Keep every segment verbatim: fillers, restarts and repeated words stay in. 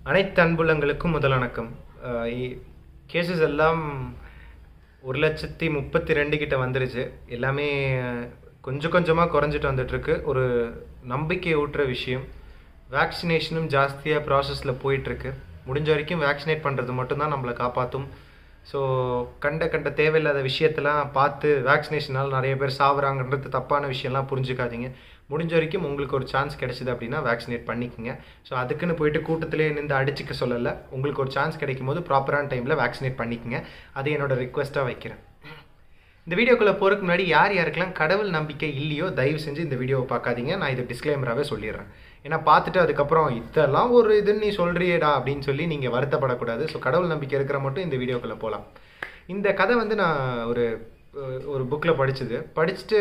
அனைத்து அன்புள்ளங்களுக்கும் முதல் வணக்கம். கேசஸ் எல்லாம் ஒரு லட்சத்தி முப்பத்தி ரெண்டு கிட்ட வந்துருச்சு. எல்லாமே கொஞ்சம் கொஞ்சமாக குறைஞ்சிட்டு வந்துட்டுருக்கு. ஒரு நம்பிக்கை ஊட்டுற விஷயம். வேக்சினேஷனும் ஜாஸ்தியாக ப்ராசஸில் போயிட்டுருக்கு. முடிஞ்ச வரைக்கும் வேக்சினேட் பண்ணுறது மட்டும்தான் நம்மளை காப்பாற்றும். ஸோ கண்ட கண்ட தேவையில்லாத விஷயத்தெல்லாம் பார்த்து வேக்சினேஷனால் நிறைய பேர் சாவுறாங்கன்றது தப்பான விஷயம்லாம் புரிஞ்சுக்காதீங்க. முடிஞ்ச வரைக்கும் உங்களுக்கு ஒரு சான்ஸ் கிடைச்சிது அப்படின்னா வேக்சினேட் பண்ணிக்கோங்க. ஸோ அதுக்குன்னு போயிட்டு கூட்டத்திலே நின்று அடிச்சிக்க சொல்லலை. உங்களுக்கு ஒரு சான்ஸ் கிடைக்கும் போது ப்ராப்பரான டைமில் வேக்சினேட் பண்ணிக்கோங்க. அது என்னோடய ரிக்வெஸ்ட்டாக வைக்கிறேன். இந்த வீடியோக்குள்ளே போகிறதுக்கு முன்னாடி யார் யாருக்கெல்லாம் கடவுள் நம்பிக்கை இல்லையோ தயவு செஞ்சு இந்த வீடியோவை பார்க்காதீங்க. நான் இது டிஸ்க்ளைமராகவே சொல்லிடுறேன். ஏன்னா பார்த்துட்டு அதுக்கப்புறம் இதெல்லாம் ஒரு இதுன்னு நீ சொல்கிறியேடா அப்படின்னு சொல்லி நீங்கள் வருத்தப்படக்கூடாது. ஸோ கடவுள் நம்பிக்கை இருக்கிற மட்டும் இந்த வீடியோக்குள்ளே போகலாம். இந்த கதை வந்து நான் ஒரு ஒரு புக்கில் படித்தது படிச்சுட்டு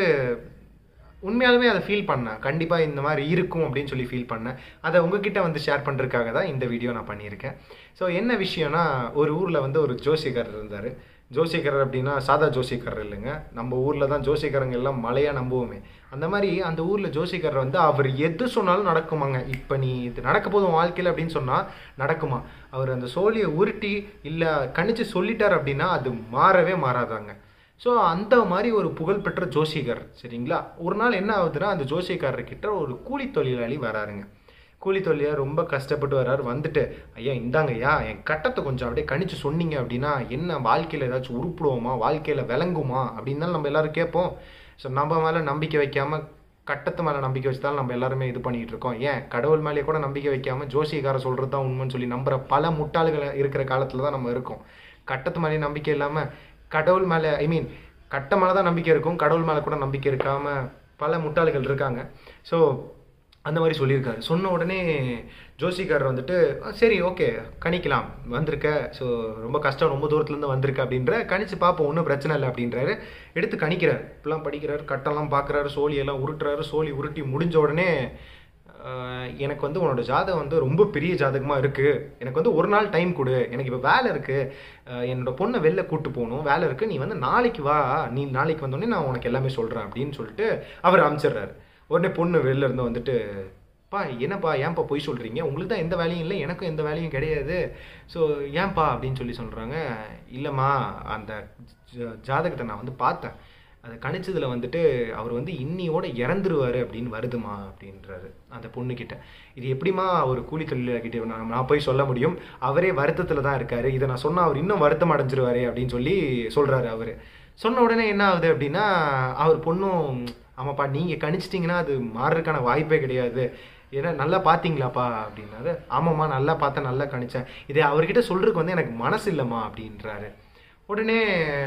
உண்மையாலுமே அதை ஃபீல் பண்ணேன். கண்டிப்பாக இந்த மாதிரி இருக்கும் அப்படின்னு சொல்லி ஃபீல் பண்ணேன். அதை உங்ககிட்ட வந்து ஷேர் பண்ணுறதுக்காக தான் இந்த வீடியோ நான் பண்ணியிருக்கேன். ஸோ என்ன விஷயம்னா, ஒரு ஊரில் வந்து ஒரு ஜோசியக்காரர் இருந்தார். ஜோசியக்காரர் அப்படின்னா சாதா ஜோசியக்காரர் இல்லைங்க. நம்ம ஊரில் தான் ஜோசியக்காரங்க எல்லாம் மழையாக நம்புவோமே. அந்த மாதிரி அந்த ஊரில் ஜோசியக்காரர் வந்து அவர் எது சொன்னாலும் நடக்குமாங்க. இப்போ நீ இது நடக்க போதும் வாழ்க்கையில் அப்படின்னு சொன்னால் நடக்குமா. அவர் அந்த சோழியை உருட்டி இல்லை கணிச்சு சொல்லிட்டார் அப்படின்னா அது மாறவே மாறாதாங்க. ஸோ அந்த மாதிரி ஒரு புகழ்பெற்ற ஜோசியக்காரர் சரிங்களா. ஒரு நாள் என்ன ஆகுதுன்னா, அந்த ஜோசியக்காரர்கிட்ட ஒரு கூலி தொழிலாளி வராருங்க. கூலி தொழிலாளி ரொம்ப கஷ்டப்பட்டு வர்றாரு. வந்துட்டு, ஐயா இந்தாங்க ஐயா என் கட்டத்தை கொஞ்சம் அப்படியே கணிச்சு சொன்னீங்க அப்படின்னா என்ன வாழ்க்கையில் ஏதாச்சும் உருப்பிடுவோமா, வாழ்க்கையில் விளங்குமா அப்படின்னு தான் நம்ம எல்லோரும் கேட்போம். ஸோ நம்ம மேலே நம்பிக்கை வைக்காமல் கட்டத்து மேலே நம்பிக்கை வச்சுதான் நம்ம எல்லாருமே இது பண்ணிகிட்டு இருக்கோம். ஏன் கடவுள் மேலேயே கூட நம்பிக்கை வைக்காமல் ஜோசியக்காரர் சொல்கிறது தான் உண்மைன்னு சொல்லி நம்புகிற பல முட்டாள்கள் இருக்கிற காலத்தில் தான் நம்ம இருக்கோம். கட்டத்து மேலே நம்பிக்கை இல்லாமல் கடவுள் மேலே ஐ மீன் கட்ட மேலே தான் நம்பிக்கை இருக்கும், கடவுள் மேலே கூட நம்பிக்கை இருக்காமல் பல முட்டாள்கள் இருக்காங்க. ஸோ அந்த மாதிரி சொல்லியிருக்காரு. சொன்ன உடனே ஜோசிக்காரர் வந்துட்டு சரி ஓகே கணிக்கலாம் வந்திருக்க, ஸோ ரொம்ப கஷ்டம் ரொம்ப தூரத்துலேருந்து வந்திருக்க அப்படின்ற கணிச்சு பார்ப்போம் ஒன்றும் பிரச்சனை இல்லை அப்படின்றாரு. எடுத்து கணிக்கிறார். இப்பெல்லாம் படிக்கிறார், கட்டெல்லாம் பார்க்குறாரு, சோழியெல்லாம் உருட்டுறாரு. சோழி உருட்டி முடிஞ்ச உடனே எனக்கு வந்து உன்னோட ஜாதகம் வந்து ரொம்ப பெரிய ஜாதகமாக இருக்குது, எனக்கு வந்து ஒரு நாள் டைம் கொடு, எனக்கு இப்போ வேலை இருக்குது, என்னோட பொண்ணை வெளில கூப்பிட்டு போகணும், வேலை இருக்குது, நீ வந்து நாளைக்கு வா, நீ நாளைக்கு வந்தோடனே நான் உனக்கு எல்லாமே சொல்கிறேன் அப்படின்னு சொல்லிட்டு அவர் அனுப்பிச்சிடுறாரு. உடனே பொண்ணு வெளில இருந்து வந்துட்டு, பா என்னப்பா ஏன்ப்பா பொய் சொல்கிறீங்க, உங்களுக்கு தான் எந்த வேலையும் இல்லை, எனக்கும் எந்த வேலையும் கிடையாது, ஸோ ஏன்பா அப்படின்னு சொல்லி சொல்கிறாங்க. இல்லைம்மா அந்த ஜாதகத்தை நான் வந்து பார்த்தேன், அதை கணிச்சதில் வந்துட்டு அவர் வந்து இன்னியோட இறந்துருவார் அப்படின்னு வருதுமா அப்படின்றாரு அந்த பொண்ணுக்கிட்ட. இது எப்படிமா ஒரு கூலி தொழிலாளிகிட்ட நான் நான் போய் சொல்ல முடியும், அவரே வருத்தத்தில் தான் இருக்கார், இதை நான் சொன்னால் அவர் இன்னும் வருத்தம் அடைஞ்சிருவாரு அப்படின்னு சொல்லி சொல்கிறாரு அவர். சொன்ன உடனே என்ன ஆகுது அப்படின்னா, அவர் பொண்ணும் ஆமாப்பா நீங்கள் கணிச்சிட்டிங்கன்னா அது மாறுறதுக்கான வாய்ப்பே கிடையாது, ஏன்னா நல்லா பார்த்தீங்களாப்பா அப்படின்னாரு. ஆமாம்மா நல்லா பார்த்தேன், நல்லா கணிச்சேன், இதை அவர்கிட்ட சொல்கிறதுக்கு வந்து எனக்கு மனசு இல்லைம்மா அப்படின்றாரு. உடனே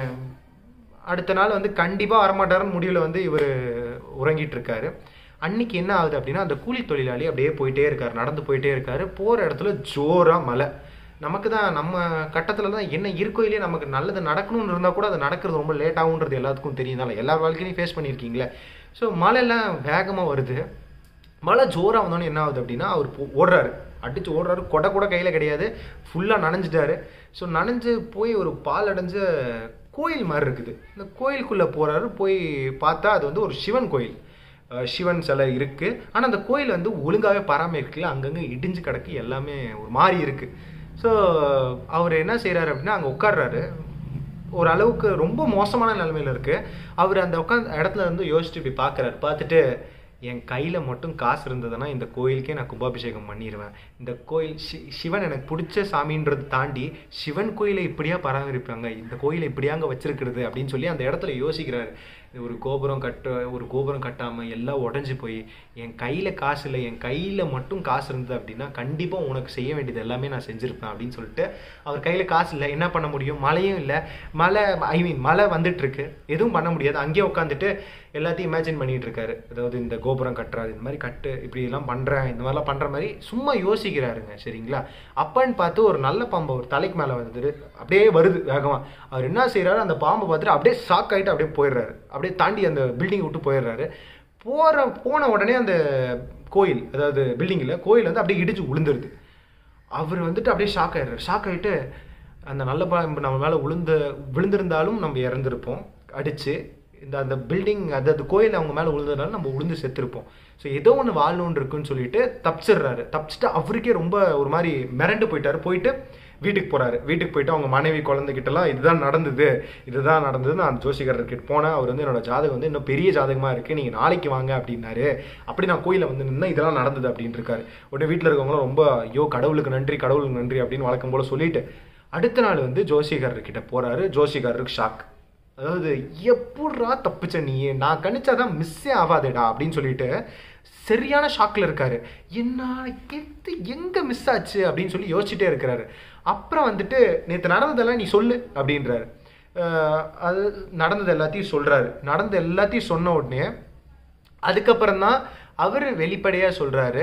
அடுத்த நாள் வந்து கண்டிப்பாக வரமாட்டாருன்னு முடிவில் வந்து இவர் உறங்கிட்டு இருக்காரு. அன்னைக்கு என்ன ஆகுது அப்படின்னா, அந்த கூலி தொழிலாளி அப்படியே போயிட்டே இருக்கார், நடந்து போயிட்டே இருக்காரு. போகிற இடத்துல ஜோராக மழை. நமக்கு தான் நம்ம கட்டத்தில் தான் என்ன இருக்கோ இல்லையே, நமக்கு நல்லது நடக்கணும்னு இருந்தால் கூட அது நடக்கிறது ரொம்ப லேட் ஆகுன்றது எல்லாத்துக்கும் தெரியுதால, எல்லா வாழ்க்கையிலையும் ஃபேஸ் பண்ணியிருக்கீங்களே. ஸோ மழையெல்லாம் வேகமாக வருது. மழை ஜோராக வந்தோடனே என்ன ஆகுது அப்படின்னா, அவர் ஓடுறாரு, அடித்து ஓடுறாரு, கொடை கூட கையில் கிடையாது, ஃபுல்லாக நனைஞ்சிட்டாரு. ஸோ நனைஞ்சு போய் ஒரு பால் அடைஞ்ச கோயில் மாதிரி இருக்குது. இந்த கோயிலுக்குள்ளே போகிறாரு. போய் பார்த்தா அது வந்து ஒரு சிவன் கோயில், சிவன் சிலை இருக்குது. ஆனால் அந்த கோயில் வந்து ஒழுங்காகவே பராமரிக்கல, அங்கங்கே இடிஞ்சு கிடக்கு, எல்லாமே ஒரு மாதிரி இருக்குது. ஸோ அவர் என்ன செய்கிறாரு அப்படின்னா, அங்கே உட்கார்றாரு. ஒரு அளவுக்கு ரொம்ப மோசமான நிலைமையில் இருக்குது. அவர் அந்த உட்காந்து இடத்துல இருந்து யோசிச்சுட்டு இப்படி பார்க்குறாரு. பார்த்துட்டு, என் கையில் மட்டும் காசு இருந்ததுன்னா இந்த கோயிலுக்கே நான் கும்பாபிஷேகம் பண்ணிடுவேன். இந்த கோயில் ஷி சிவன் எனக்கு பிடிச்ச சாமின்றது தாண்டி சிவன் கோயிலை இப்படியா பராமரிப்பாங்க, இந்த கோயிலை இப்படியாங்க வச்சிருக்கிறது அப்படின்னு சொல்லி அந்த இடத்துல யோசிக்கிறாரு. ஒரு கோபுரம் கட்ட ஒரு கோபுரம் கட்டாமல் எல்லாம் உடஞ்சி போய் என் கையில் காசு இல்லை, என் கையில் மட்டும் காசு இருந்தது அப்படின்னா கண்டிப்பாக உனக்கு செய்ய வேண்டியது எல்லாமே நான் செஞ்சுருப்பேன் அப்படின்னு சொல்லிட்டு, அவர் கையில் காசு இல்லை, என்ன பண்ண முடியும், மழையும் இல்லை, மழை ஐ மீன் மழை வந்துட்டுருக்கு, எதுவும் பண்ண முடியாது. அங்கேயே உட்காந்துட்டு எல்லாத்தையும் இமேஜின் பண்ணிகிட்டு இருக்காரு. அதாவது இந்த கோபுரம் கட்டுறாரு, இந்த மாதிரி கட்டு, இப்படி எல்லாம் பண்ணுறேன், இந்த மாதிரிலாம் பண்ணுற மாதிரி சும்மா யோசிக்கிறாருங்க சரிங்களா. அப்பன்னு பார்த்து ஒரு நல்ல பாம்பு ஒரு தலைக்கு மேலே வந்துட்டு அப்படியே வருது வேகமாக. அவர் என்ன செய்கிறாரு, அந்த பாம்பை பார்த்துட்டு அப்படியே ஷாக் ஆகிட்டு அப்படியே போயிடுறாரு, அப்படியே தாண்டி அந்த பில்டிங் விட்டு போயிடுறாரு. போகிற போன உடனே அந்த கோயில், அதாவது பில்டிங்கில் கோயில் வந்து அப்படியே இடிச்சு விழுந்துருது. அவர் வந்துட்டு அப்படியே ஷாக் ஆகிடுறாரு. ஷாக் ஆகிட்டு அந்த நல்ல பாம்பு நம்ம மேலே விழுந்த விழுந்திருந்தாலும் நம்ம இறந்துருப்போம், அடித்து இந்த அந்த பில்டிங் அது அது கோயில் அவங்க மேலே விழுந்ததுனால நம்ம விழுந்து செத்துருப்போம். ஸோ ஏதோ ஒன்று வாழணுன்னு இருக்குன்னு சொல்லிட்டு தப்பிச்சிடுறாரு. தப்பிச்சுட்டு அவருக்கே ரொம்ப ஒரு மாதிரி மிரண்டு போயிட்டாரு. போயிட்டு வீட்டுக்கு போகிறாரு. வீட்டுக்கு போயிட்டு அவங்க மனைவி குழந்தைகிட்டலாம் இதுதான் நடந்தது இதுதான் நடந்தது நான் ஜோசிகர்கிட்ட போனேன். அவர் வந்து என்னோட ஜாதகம் வந்து இன்னும் பெரிய ஜாதகமாக இருக்குது, நீங்கள் நாளைக்கு வாங்க அப்படின்னாரு. அப்படி நான் கோயிலில் வந்து நின்று இதெல்லாம் நடந்தது அப்படின்னு இருக்காரு. உடனே வீட்டில் இருக்கவங்களும் ரொம்ப ஐயோ கடவுளுக்கு நன்றி கடவுளுக்கு நன்றி அப்படின்னு வழக்கம் போல் சொல்லிட்டு அடுத்த நாள் வந்து ஜோசிகர்கிட்ட போகிறாரு. ஜோசிகருக்கு ஷாக். அதாவது எப்படா தப்பிச்ச நீ, நான் கணிச்சாதான் மிஸ்ஸே ஆகாதேடா அப்படின்னு சொல்லிட்டு சரியான ஷாக்கில் இருக்காரு. என்ன எது எங்கே மிஸ் ஆச்சு அப்படின்னு சொல்லி யோசிச்சுட்டே இருக்கிறாரு. அப்புறம் வந்துட்டு நேற்று நடந்ததெல்லாம் நீ சொல்லு அப்படின்றாரு. அது நடந்தது எல்லாத்தையும் சொல்கிறாரு. நடந்த எல்லாத்தையும் சொன்ன உடனே அதுக்கப்புறம் தான் அவர் வெளிப்படையாக சொல்கிறாரு,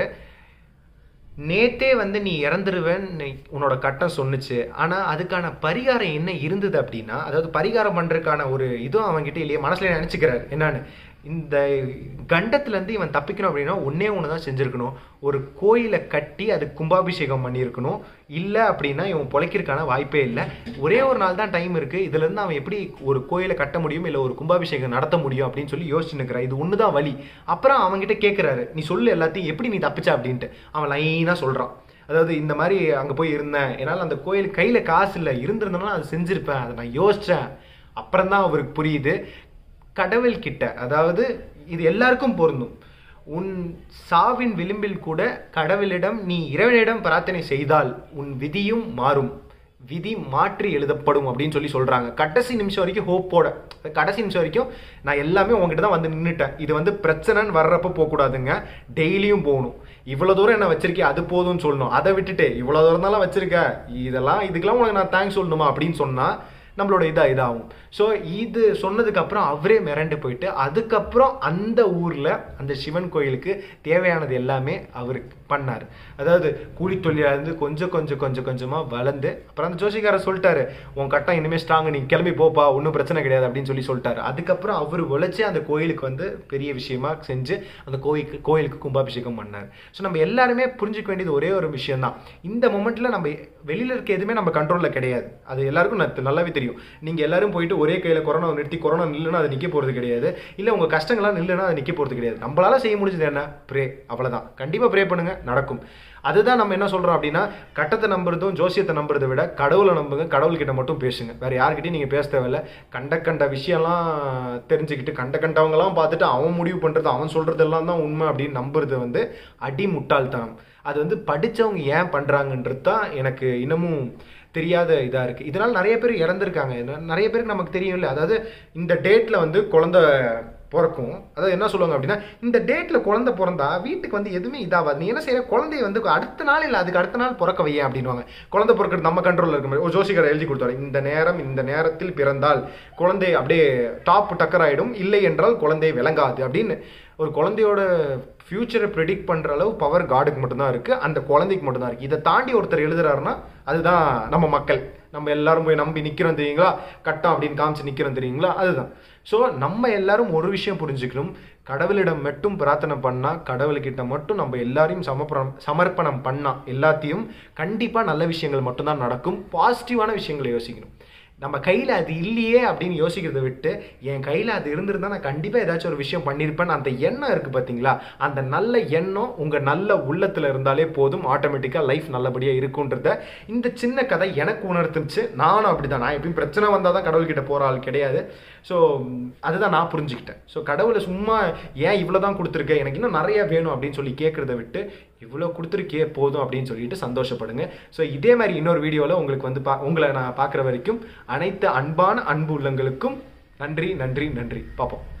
நேத்தே வந்து நீ இறந்துருவேன்னு உன்னோட கட்டம் சொன்னுச்சு, ஆனால் அதுக்கான பரிகாரம் என்ன இருந்தது அப்படின்னா, அதாவது பரிகாரம் பண்ணுறதுக்கான ஒரு இதுவும் அவங்ககிட்ட இல்லையே, மனசுல நினச்சிக்கிறாரு என்னன்னு, இந்த கண்டத்துலேருந்து இவன் தப்பிக்கணும் அப்படின்னா ஒன்றே ஒன்று தான் செஞ்சுருக்கணும், ஒரு கோயிலை கட்டி அது கும்பாபிஷேகம் பண்ணியிருக்கணும். இல்லை அப்படின்னா இவன் பொழைக்கிறதுக்கான வாய்ப்பே இல்லை. ஒரே ஒரு நாள் தான் டைம் இருக்குது, இதுலேருந்து அவன் எப்படி ஒரு கோயிலை கட்ட முடியும் இல்லை ஒரு கும்பாபிஷேகம் நடத்த முடியும் அப்படின்னு சொல்லி யோசிச்சு நிற்கிறான். இது ஒன்று தான் வழி. அப்புறம் அவன்கிட்ட கேட்குறாரு, நீ சொல்லு எல்லாத்தையும் எப்படி நீ தப்பிச்சா அப்படின்ட்டு. அவன் லைனாக சொல்கிறான். அதாவது இந்த மாதிரி அங்கே போய் இருந்தேன், என்னால் அந்த கோயில் கையில் காசு இல்லை, இருந்திருந்தோம்னா அதை செஞ்சுருப்பேன், அதை நான் யோசித்தேன். அப்புறம் தான் அவருக்கு புரியுது கடவுள்கிட்ட, அதாவது இது எல்லாருக்கும் பொருந்தும், உன் சாவின் விளிம்பில் கூட கடவுளிடம் நீ இறைவனிடம் பிரார்த்தனை செய்தால் உன் விதியும் மாறும், விதி மாற்றி எழுதப்படும் அப்படின்னு சொல்லி சொல்கிறாங்க. கடைசி நிமிஷம் வரைக்கும் ஹோப்போட, கடைசி நிமிஷம் வரைக்கும் நான் எல்லாமே உங்ககிட்ட தான் வந்து நின்றுட்டேன், இது வந்து பிரச்சனைன்னு வர்றப்போ போகக்கூடாதுங்க, டெய்லியும் போகணும், இவ்வளோ தூரம் என்ன வச்சிருக்கேன் அது போதும்னு சொல்லணும், அதை விட்டுட்டு இவ்வளோ தூரம் தானே வச்சிருக்க, இதெல்லாம் இதுக்கெல்லாம் உனக்கு நான் தேங்க்ஸ் சொல்லணுமா அப்படின்னு சொன்னால் நம்மளோட இதாக இதாகும். ஸோ இது சொன்னதுக்கப்புறம் அவரே மிரண்டு போயிட்டு அதுக்கப்புறம் அந்த ஊரில் அந்த சிவன் கோயிலுக்கு தேவையானது எல்லாமே அவருக்கு பண்ணார். அதாவது கூலி தொழிலாளர்ந்து கொஞ்சம் கொஞ்சம் கொஞ்சம் கொஞ்சமாக வளர்ந்து அப்புறம் அந்த ஜோசிக்காரர் சொல்லிட்டாரு, உன் கட்டம் இனிமேல் ஸ்ட்ராங், நீ கிளம்பி போப்பா, ஒன்றும் பிரச்சனை கிடையாது அப்படின்னு சொல்லி சொல்லிட்டாரு. அதுக்கப்புறம் அவர் உழைச்சி அந்த கோயிலுக்கு வந்து பெரிய விஷயமா செஞ்சு அந்த கோயிலுக்கு கோயிலுக்கு கும்பாபிஷேகம் பண்ணார். ஸோ நம்ம எல்லாருமே புரிஞ்சுக்க வேண்டியது ஒரே ஒரு விஷயம் தான், இந்த மொமெண்ட்டில் நம்ம வெளியில் இருக்க எதுவுமே நம்ம கண்ட்ரோலில் கிடையாது. அது எல்லாருக்கும் நல்லாவே தெரியும். நீங்க எல்லாரும் போயிட்டு ஒரே கையில கொரோனா நிறுத்தி கொரோனா நில்லுன்னா அது நிக்க போறது கிடையாது, இல்ல உங்க கஷ்டங்கள்லாம் நில்லுன்னா அது நிக்க போறது கிடையாது. நம்மளால செய்ய முடிஞ்சது என்ன, ப்ரே, அவ்வளவுதான். கண்டிப்பா ப்ரே பண்ணுங்க, நடக்கும். அதுதான் நம்ம என்ன சொல்றோம் அப்படின்னா, கட்டத்தை நம்புறதும் ஜோசியத்தை நம்புறதை விட கடவுளை நம்புங்க, கடவுள்கிட்ட மட்டும் பேசுங்க, வேற யார்கிட்டையும் நீங்க பேச தேவையில்ல. கண்ட கண்ட விஷயம்லாம் தெரிஞ்சுக்கிட்டு கண்ட கண்டவங்கலாம் பார்த்துட்டு அவன் முடிவு பண்றது அவன் சொல்றதெல்லாம் தான் உண்மை அப்படின்னு நம்புறது வந்து அடி முட்டாள்தனம். அது வந்து படித்தவங்க ஏன் பண்ணுறாங்கன்றது தான் எனக்கு இன்னமும் தெரியாத இதாக இருக்குது. இதனால் நிறைய பேர் இறந்துருக்காங்க, நிறைய பேருக்கு நமக்கு தெரியும் இல்லை. அதாவது இந்த டேட்டில் வந்து குழந்தை பிறக்கும், அதாவது என்ன சொல்லுவாங்க அப்படின்னா, இந்த டேட்டில் குழந்தை பிறந்தா வீட்டுக்கு வந்து எதுவுமே இதாகாது, நீ என்ன செய்யற, குழந்தைய வந்து அடுத்த நாள் இல்லை அதுக்கு அடுத்த நாள் பிறக்க வையேன் அப்படின்வாங்க. குழந்தை பிறக்கிறது நம்ம கண்ட்ரோலில் இருக்க மாதிரி ஒரு ஜோசிகரை எழுதி கொடுத்தாரு, இந்த நேரம் இந்த நேரத்தில் பிறந்தால் குழந்தை அப்படியே டாப் டக்கர் ஆகிடும், இல்லை என்றால் குழந்தை விளங்காது அப்படின்னு. ஒரு குழந்தையோட ஃபியூச்சரை ப்ரெடிக்ட் பண்ணுற அளவு பவர் காடுக்கு மட்டும்தான் இருக்குது, அந்த குழந்தைக்கு மட்டும்தான் இருக்குது. இதை தாண்டி ஒருத்தர் எழுதுறாருன்னா அதுதான் நம்ம மக்கள். நம்ம எல்லாரும் போய் நம்பி நிற்கிறோம் தெரியுங்களா, கட்டம் அப்படின்னு காமிச்சு நிற்கிறோம் தெரியுங்களா, அதுதான். ஸோ நம்ம எல்லாரும் ஒரு விஷயம் புரிஞ்சுக்கணும், கடவுளிடம் மட்டும் பிரார்த்தனை பண்ணால், கடவுள்கிட்ட மட்டும் நம்ம எல்லாரையும் சமர்ப்பணம் சமர்ப்பணம் பண்ணால் எல்லாத்தையும் கண்டிப்பாக நல்ல விஷயங்கள் மட்டும்தான் நடக்கும். பாசிட்டிவான விஷயங்களை யோசிக்கணும். நம்ம கையில் அது இல்லையே அப்படின்னு யோசிக்கிறத விட்டு, என் கையில் அது இருந்திருந்தா நான் கண்டிப்பாக ஏதாச்சும் ஒரு விஷயம் பண்ணியிருப்பேன், அந்த எண்ணம் இருக்குது பார்த்தீங்களா, அந்த நல்ல எண்ணம் உங்கள் நல்ல உள்ளத்தில் இருந்தாலே போதும், ஆட்டோமேட்டிக்காக லைஃப் நல்லபடியாக இருக்குன்றத இந்த சின்ன கதை எனக்கு உணர்த்துச்சு. நானும் அப்படி தான், நான் எப்பயும் பிரச்சனை வந்தால் தான் கடவுள்கிட்ட போகிற ஆள் கிடையாது. ஸோ அதுதான் நான் புரிஞ்சுக்கிட்டேன். ஸோ கடவுளை சும்மா ஏன் இவ்வளோ தான் கொடுத்துருக்கேன், எனக்கு இன்னும் நிறைய வேணும் அப்படின்னு சொல்லி கேட்குறத விட்டு, இவ்வளோ கொடுத்துருக்கே போதும் அப்படின்னு சொல்லிட்டு சந்தோஷப்படுங்க. ஸோ இதே மாதிரி இன்னொரு வீடியோவில் உங்களுக்கு வந்து பா உங்களை நான் பார்க்குற வரைக்கும் அனைத்து அன்பான அன்பு உள்ளங்களுக்கும் நன்றி நன்றி நன்றி. பார்ப்போம்.